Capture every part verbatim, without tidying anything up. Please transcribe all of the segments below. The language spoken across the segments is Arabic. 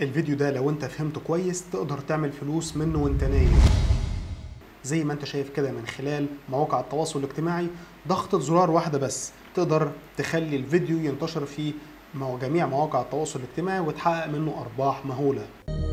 الفيديو ده لو انت فهمته كويس تقدر تعمل فلوس منه وانت نايم، زي ما انت شايف كده من خلال مواقع التواصل الاجتماعي. ضغطة زرار واحدة بس تقدر تخلي الفيديو ينتشر في جميع مواقع التواصل الاجتماعي وتحقق منه أرباح مهولة.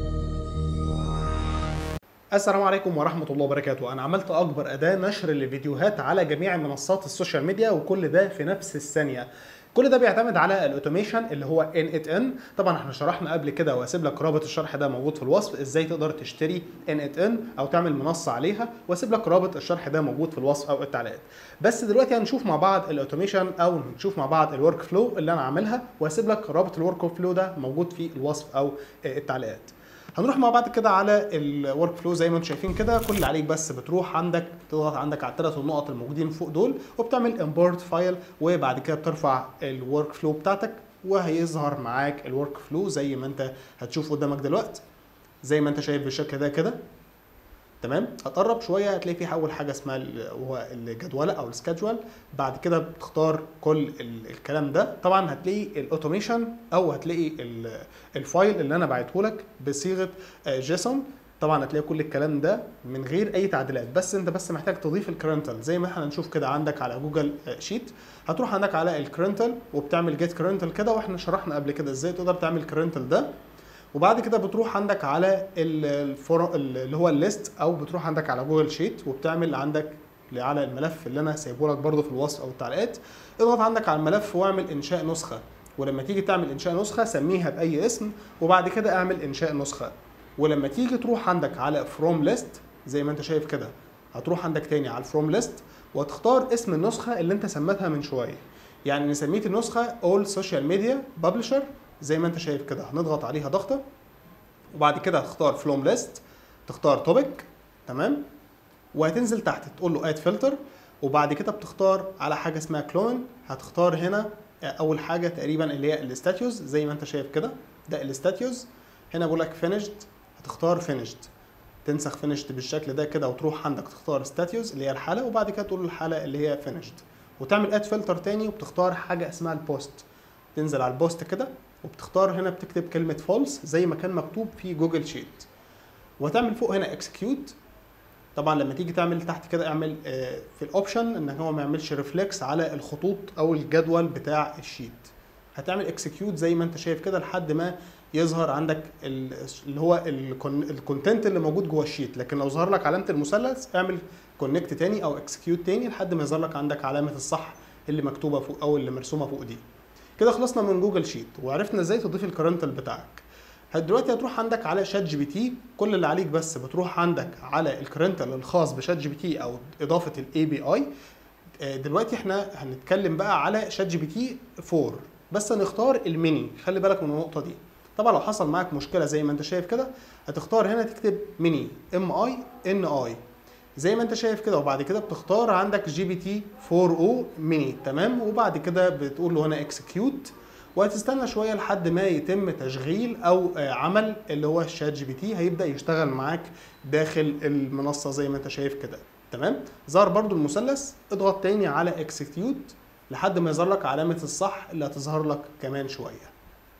السلام عليكم ورحمة الله وبركاته. أنا عملت أكبر أداة نشر للفيديوهات على جميع منصات السوشيال ميديا، وكل ده في نفس الثانية. كل ده بيعتمد على الاوتوميشن اللي هو ان ات ان. طبعا احنا شرحنا قبل كده، واسيب لك رابط الشرح ده موجود في الوصف، ازاي تقدر تشتري ان ات ان او تعمل منصه عليها، واسيب لك رابط الشرح ده موجود في الوصف او التعليقات. بس دلوقتي هنشوف مع بعض الاوتوميشن او نشوف مع بعض الورك فلو اللي انا عاملها، واسيب لك رابط الورك فلو ده موجود في الوصف او التعليقات. هنروح مع بعض كده على الورك فلو زي ما انتم شايفين كده. كل اللي عليك بس بتروح عندك تضغط عندك على الثلاث النقط الموجودين فوق دول، وبتعمل امبورت فايل، وبعد كده بترفع الورك فلو بتاعتك، وهيظهر معاك الورك فلو زي ما انت هتشوف قدامك دلوقتي، زي ما انت شايف بالشكل ده كده. تمام. هتقرب شويه هتلاقي في اول حاجه اسمها هو الجدوله او السكادجول. بعد كده بتختار كل الكلام ده. طبعا هتلاقي الاوتوميشن او هتلاقي الفايل اللي انا بعته لك بصيغه جيسون. طبعا هتلاقي كل الكلام ده من غير اي تعديلات، بس انت بس محتاج تضيف الكرنتل زي ما احنا هنشوف كده عندك على جوجل شيت. هتروح عندك على الكرنتل وبتعمل جيت كرنتل كده، واحنا شرحنا قبل كده ازاي تقدر تعمل كرنتل ده. وبعد كده بتروح عندك على الفور اللي هو الليست، او بتروح عندك على جوجل شيت وبتعمل عندك على الملف اللي انا سايبه لك برده في الوصف او التعليقات. اضغط عندك على الملف واعمل انشاء نسخه، ولما تيجي تعمل انشاء نسخه سميها باي اسم، وبعد كده اعمل انشاء نسخه. ولما تيجي تروح عندك على فروم ليست زي ما انت شايف كده، هتروح عندك تاني على الفروم ليست وتختار اسم النسخه اللي انت سميتها من شويه. يعني انا سميت النسخه اول سوشيال ميديا ببلشر زي ما انت شايف كده. هنضغط عليها ضغطه، وبعد كده هتختار فروم ليست، تختار توبيك. تمام. وهتنزل تحت تقول له اد فلتر، وبعد كده بتختار على حاجه اسمها كلون. هتختار هنا اول حاجه تقريبا اللي هي الاستاتيوز زي ما انت شايف كده، ده الاستاتيوز. هنا بقول لك فينيشد، هتختار فينيشد، تنسخ فينيشد بالشكل ده كده، وتروح عندك تختار ستاتيوز اللي هي الحاله، وبعد كده تقول له الحاله اللي هي فينيشد، وتعمل اد فلتر تاني، وبتختار حاجه اسمها البوست. تنزل على البوست كده، وبتختار هنا بتكتب كلمه فولس زي ما كان مكتوب في جوجل شيت، وهتعمل فوق هنا اكسكيوت. طبعا لما تيجي تعمل تحت كده اعمل في الاوبشن ان هو ما يعملش ريفلكس على الخطوط او الجدول بتاع الشيت. هتعمل اكسكيوت زي ما انت شايف كده لحد ما يظهر عندك اللي هو الكونتنت اللي موجود جوه الشيت. لكن لو ظهر لك علامه المثلث اعمل كونكت تاني او اكسكيوت تاني لحد ما يظهر لك عندك علامه الصح اللي مكتوبه فوق او اللي مرسومه فوق دي. كده خلصنا من جوجل شيت وعرفنا ازاي تضيف الكرنتل بتاعك. دلوقتي هتروح عندك على شات جي بي تي. كل اللي عليك بس بتروح عندك على الكرنتل الخاص بشات جي بي تي او اضافه الاي بي اي. دلوقتي احنا هنتكلم بقى على شات جي بي تي فور، بس هنختار الميني. خلي بالك من النقطه دي. طبعا لو حصل معاك مشكله زي ما انت شايف كده، هتختار هنا تكتب ميني ام اي ان اي زي ما انت شايف كده، وبعد كده بتختار عندك جي بي تي فور او ميني. تمام. وبعد كده بتقول له هنا اكسكيوت، وهتستنى شويه لحد ما يتم تشغيل او عمل اللي هو الشات جي بي تي. هيبدا يشتغل معاك داخل المنصه زي ما انت شايف كده. تمام. ظهر برضو المثلث، اضغط تاني على اكسكيوت لحد ما يظهر لك علامه الصح اللي هتظهر لك كمان شويه.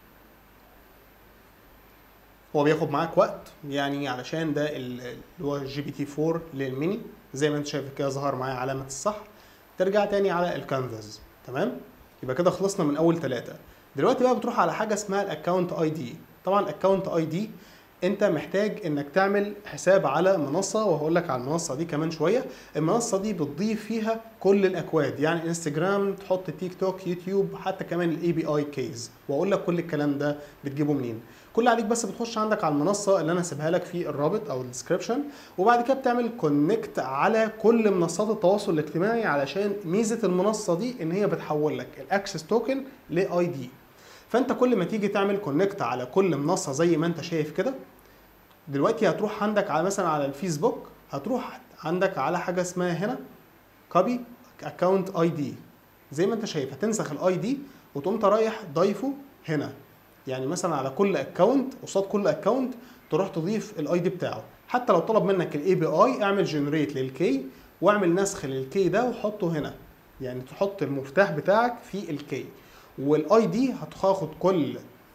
هو بياخد معاك وقت يعني علشان ده اللي هو الجي بي تي فور للميني. زي ما انت شايف كده ظهر معايا علامه الصح. ترجع تاني على الكانفاس. تمام. يبقى كده خلصنا من اول ثلاثه. دلوقتي بقى بتروح على حاجه اسمها الاكونت اي دي. طبعا الاكونت اي دي انت محتاج انك تعمل حساب على منصه، وهقول لك على المنصه دي كمان شويه. المنصه دي بتضيف فيها كل الاكواد، يعني انستجرام، تحط تيك توك، يوتيوب، حتى كمان الاي بي اي كيز، واقول لك كل الكلام ده بتجيبه منين. كل عليك بس بتخش عندك على المنصه اللي انا سيبها لك في الرابط او الديسكربشن، وبعد كده بتعمل كونكت على كل منصات التواصل الاجتماعي، علشان ميزه المنصه دي ان هي بتحول لك الاكسس توكن لاي دي. فانت كل ما تيجي تعمل كونكت على كل منصه زي ما انت شايف كده، دلوقتي هتروح عندك على مثلا على الفيسبوك، هتروح عندك على حاجه اسمها هنا كوبي اكونت اي دي زي ما انت شايف. هتنسخ الاي دي وتقوم رايح ضايفه هنا، يعني مثلا على كل اكونت، قصاد كل اكونت تروح تضيف الاي دي بتاعه. حتى لو طلب منك الاي بي اي اعمل جنريت للكي، واعمل نسخ للكي ده وحطه هنا، يعني تحط المفتاح بتاعك في الكي. والاي دي هتاخد كل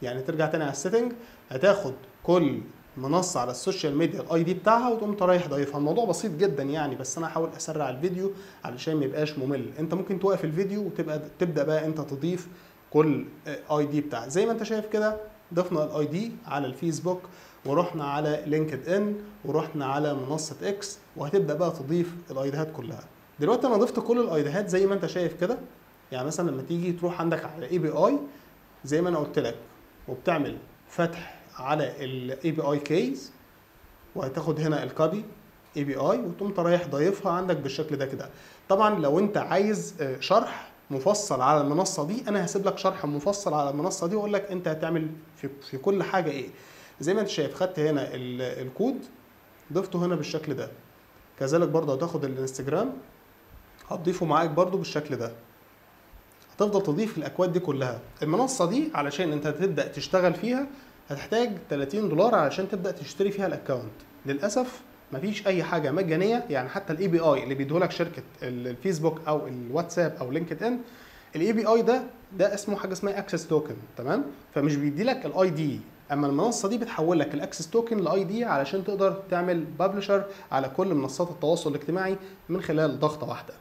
يعني ترجع تاني على السيتنج، هتاخد كل منصه على السوشيال ميديا الاي دي بتاعها وتقوم رايح ضايفها. الموضوع بسيط جدا يعني، بس انا هحاول اسرع الفيديو علشان ما يبقاش ممل. انت ممكن توقف الفيديو وتبقى تبدا بقى انت تضيف كل اي دي بتاعك زي ما انت شايف كده. ضفنا الاي دي على الفيسبوك، ورحنا على لينكد ان، ورحنا على منصه اكس، وهتبدا بقى تضيف الايديهات كلها. دلوقتي انا ضفت كل الايديهات زي ما انت شايف كده. يعني مثلا لما تيجي تروح عندك على اي بي اي زي ما انا قلت لك، وبتعمل فتح على الاي بي اي كيز، وهتاخد هنا الكوبي اي بي اي وتقوم رايح ضايفها عندك بالشكل ده كده. طبعا لو انت عايز شرح مفصل على المنصه دي، انا هسيب لك شرح مفصل على المنصه دي واقول لك انت هتعمل في, في كل حاجه ايه. زي ما انت شايف خدت هنا الكود ضفته هنا بالشكل ده. كذلك برضه هتاخد الانستجرام هتضيفه معاك برضه بالشكل ده. هتفضل تضيف الاكواد دي كلها. المنصه دي علشان انت تبدا تشتغل فيها هتحتاج تلاتين دولار علشان تبدا تشتري فيها الاكونت. للاسف مفيش اي حاجه مجانيه، يعني حتى الاي بي اي اللي بيديهولك شركه الفيسبوك او الواتساب او لينكد ان، الاي بي اي ده ده اسمه حاجه اسمها اكسس توكن، تمام؟ فمش بيدي لك الاي دي، اما المنصه دي بتحول لك الاكسس توكن لاي دي علشان تقدر تعمل بابلشر على كل منصات التواصل الاجتماعي من خلال ضغطه واحده.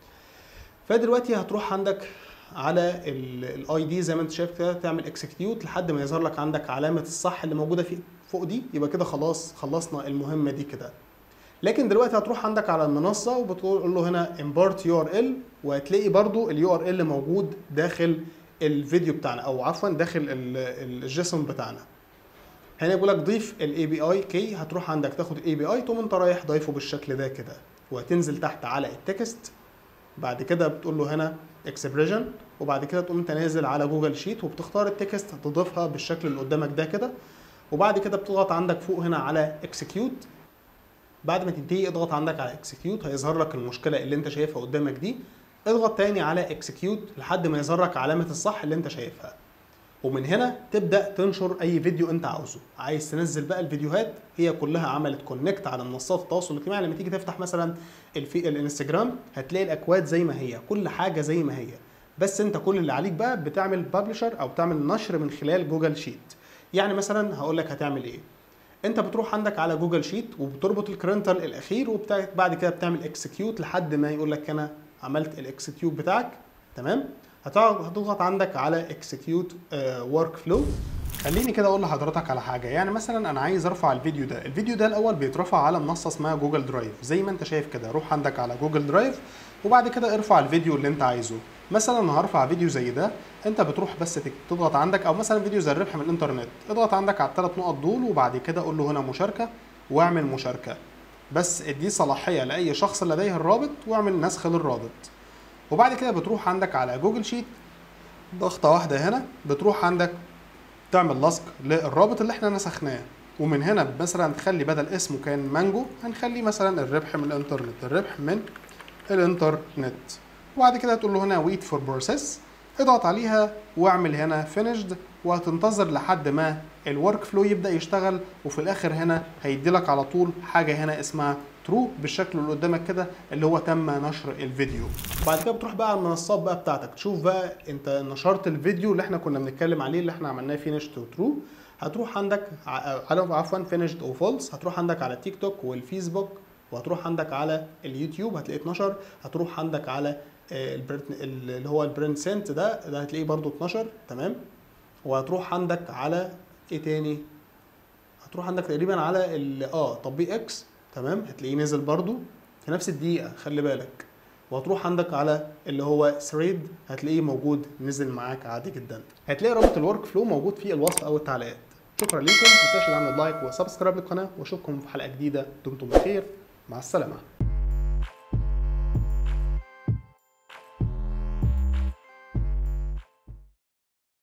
فدلوقتي هتروح عندك على الاي دي زي ما انت شايف كده، تعمل اكسكيوت لحد ما يظهر لك عندك علامه الصح اللي موجوده في فوق دي. يبقى كده خلاص خلصنا المهمه دي كده. لكن دلوقتي هتروح عندك على المنصه وبتقول له هنا امبورت يو ار ال، وهتلاقي برضو اليو ار ال موجود داخل الفيديو بتاعنا، او عفوا داخل الجيسون بتاعنا. هنا بيقول لك ضيف الاي بي اي كي. هتروح عندك تاخد الاي بي اي تقوم انت رايح ضايفه بالشكل ده كده، وهتنزل تحت على التكست. بعد كده بتقول له هنا اكسبريشن، وبعد كده تقوم انت نازل على جوجل شيت وبتختار التكست تضيفها بالشكل اللي قدامك ده كده. وبعد كده بتضغط عندك فوق هنا على اكسكيوت. بعد ما تنتهي اضغط عندك على اكسكيوت، هيظهر لك المشكله اللي انت شايفها قدامك دي. اضغط تاني على اكسكيوت لحد ما يظهر لك علامه الصح اللي انت شايفها. ومن هنا تبدا تنشر اي فيديو انت عاوزه. عايز تنزل بقى الفيديوهات هي كلها عملت كونكت على منصات التواصل الاجتماعي. لما تيجي تفتح مثلا الفي الانستجرام هتلاقي الاكواد زي ما هي، كل حاجه زي ما هي، بس انت كل اللي عليك بقى بتعمل بابلشر او بتعمل نشر من خلال جوجل شيت. يعني مثلا هقول لك هتعمل ايه. انت بتروح عندك على جوجل شيت وبتربط الكرنتل الاخير، وبعد كده بتعمل اكسكيوت لحد ما يقول لك انا عملت الاكسكيوت بتاعك، تمام؟ هتضغط عندك على اكسكيوت ورك فلو. خليني كده اقول لحضرتك على حاجه. يعني مثلا انا عايز ارفع الفيديو ده. الفيديو ده الاول بيترفع على منصه اسمها جوجل درايف زي ما انت شايف كده. روح عندك على جوجل درايف وبعد كده ارفع الفيديو اللي انت عايزه. مثلا انا هرفع فيديو زي ده. انت بتروح بس تضغط عندك، او مثلا فيديو زي الربح من الانترنت، اضغط عندك على الثلاث نقط دول وبعد كده قول له هنا مشاركه واعمل مشاركه. بس ادي صلاحيه لاي شخص لديه الرابط واعمل نسخ للرابط. وبعد كده بتروح عندك على جوجل شيت ضغطه واحده هنا، بتروح عندك تعمل لصق للرابط اللي احنا نسخناه. ومن هنا مثلا تخلي بدل اسمه كان مانجو هنخليه مثلا الربح من الانترنت، الربح من الانترنت. وبعد كده تقول له هنا ويت فور بروسيس، اضغط عليها واعمل هنا فينيشد، وهتنتظر لحد ما الورك فلو يبدا يشتغل. وفي الاخر هنا هيدي لك على طول حاجه هنا اسمها ترو بالشكل اللي قدامك كده، اللي هو تم نشر الفيديو. بعد كده بتروح بقى على المنصات بقى بتاعتك تشوف بقى انت نشرت الفيديو اللي احنا كنا بنتكلم عليه اللي احنا عملناه فينيشد وترو. هتروح عندك على عفوا فينيشد او فولس. هتروح عندك على تيك توك والفيسبوك، وهتروح عندك على اليوتيوب هتلاقيه اتنشر. هتروح عندك على اللي هو البرنت سنت ده ده هتلاقيه برضو اتنشر، تمام؟ وهتروح عندك على ايه تاني؟ هتروح عندك تقريبا على اه تطبيق اكس، تمام؟ هتلاقيه نزل برضو في نفس الدقيقه، خلي بالك. وهتروح عندك على اللي هو ثريد هتلاقيه موجود نزل معاك عادي جدا. هتلاقي رابط الورك فلو موجود في الوصف او التعليقات. شكرا لكم، ما تنساش تعمل لايك وسبسكرايب للقناه، واشوفكم في حلقه جديده. دمتم بخير، مع السلامه.